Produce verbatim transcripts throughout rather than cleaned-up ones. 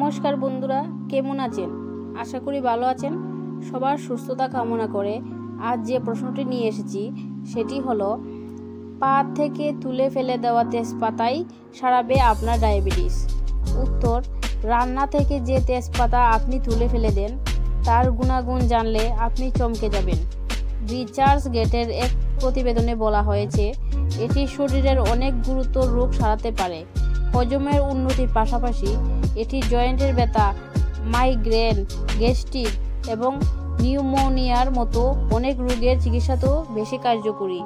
নমস্কার বন্ধুরা, কেমন আছেন? আশা করি ভালো আছেন। সবার সুস্থতা কামনা করে আজ যে প্রশ্নটি নিয়ে এসেছি সেটি হলো, পা থেকে তুলে ফেলে দেওয়া তেজপাতাই সারাবে আপনার ডায়াবেটিস। উত্তর, রান্না থেকে যে তেজপাতা আপনি তুলে ফেলে দেন তার গুণাগুণ জানলে আপনি চমকে যাবেন। রিচার্জ গেটের এক প্রতিবেদনে বলা হয়েছে, এটি শরীরের অনেক গুরুতর রোগ সারাতে পারে। হজমের উন্নতির পাশাপাশি এটি জয়েন্টের ব্যথা, মাইগ্রেন, গ্যাস্ট্রিক এবং নিউমোনিয়ার মতো অনেক রোগের চিকিৎসাতেও বেশি কার্যকরী।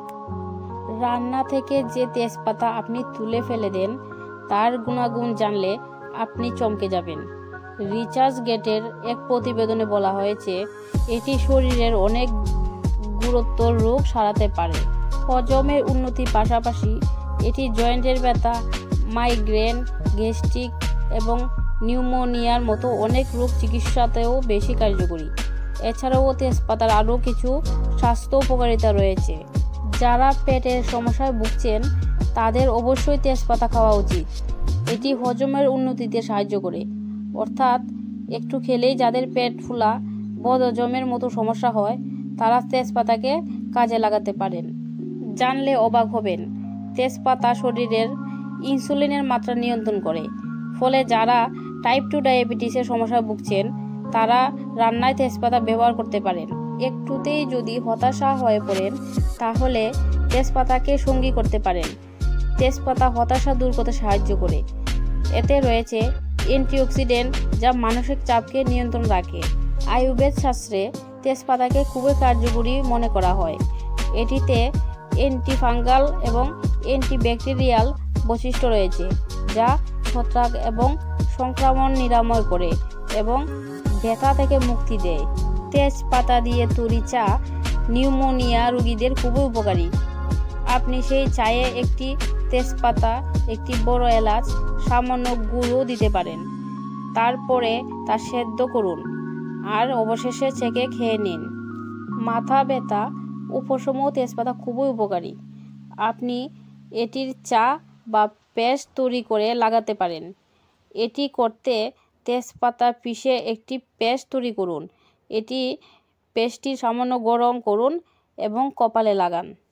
রান্না থেকে যে তেজপাতা আপনি তুলে ফেলে দেন তার গুণাগুণ জানলে আপনি চমকে যাবেন। রিচার্জ গেটের এক প্রতিবেদনে বলা হয়েছে, এটি শরীরের অনেক গুরুতর রোগ সারাতে পারে। হজমের উন্নতির পাশাপাশি এটি জয়েন্টের ব্যথা, মাইগ্রেন, গ্যাস্ট্রিক এবং নিউমোনিয়ার মতো অনেক রোগ চিকিৎসাতেও বেশি কার্যকরী। এছাড়াও তেজপাতার আরও কিছু স্বাস্থ্য উপকারিতা রয়েছে। যারা পেটের সমস্যায় ভুগছেন তাদের অবশ্যই তেজপাতা খাওয়া উচিত। এটি হজমের উন্নতিতে সাহায্য করে, অর্থাৎ একটু খেলেই যাদের পেট ফুলা, বদহজমের মতো সমস্যা হয় তারা তেজপাতাকে কাজে লাগাতে পারেন। জানলে অবাক হবেন, তেজপাতা শরীরের ইনসুলিনের মাত্রা নিয়ন্ত্রণ করে। ফলে যারা টাইপ টু ডায়াবেটিসের সমস্যায় ভুগছেন তারা রান্নায় তেজপাতা ব্যবহার করতে পারেন। একটুতেই যদি হতাশা হয়ে পড়েন তাহলে তেজপাতাকে সঙ্গী করতে পারেন। তেজপাতা হতাশা দূর করতে সাহায্য করে। এতে রয়েছে অ্যান্টিঅক্সিডেন্ট যা মানসিক চাপকে নিয়ন্ত্রণ রাখে। আয়ুর্বেদ শাস্ত্রে তেজপাতাকে খুবই কার্যকরী মনে করা হয়। এটিতে অ্যান্টিফাঙ্গাল এবং অ্যান্টিব্যাকটেরিয়াল বৈশিষ্ট্য রয়েছে যা ছত্রাক এবং সংক্রমণ নিরাময় করে এবং ব্যথা থেকে মুক্তি দেয়। তেজপাতা দিয়ে তৈরি চা নিউমোনিয়া রোগীদের খুবই উপকারী। আপনি সেই চায়ে একটি তেজপাতা, একটি বড় এলাচ, সামান্য গুঁড়ো দিতে পারেন। তারপরে তা সেদ্ধ করুন আর অবশেষে ছেঁকে খেয়ে নিন। মাথা ব্যথা উপশমেও তেজপাতা খুবই উপকারী। আপনি এটির চা বা পেস্ট তৈরি করে লাগাতে পারেন। এটি করতে তেজপাতা পিষে একটি পেস্ট তৈরি করুন। এটি পেস্টটি সামান্য গরম করুন এবং কপালে লাগান।